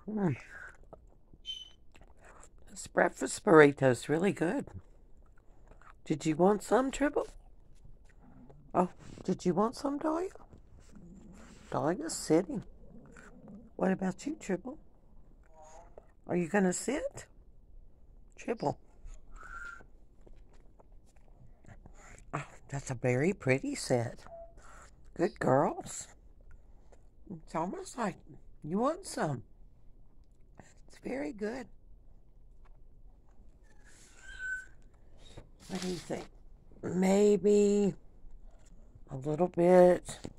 Mm. This breakfast burrito is really good. Did you want some, Tribble? Oh, did you want some, Dahlia? Dahlia's sitting. What about you, Tribble? Are you going to sit? Tribble. Oh, that's a very pretty set. Good girls. It's almost like you want some. It's very good. What do you think? Maybe a little bit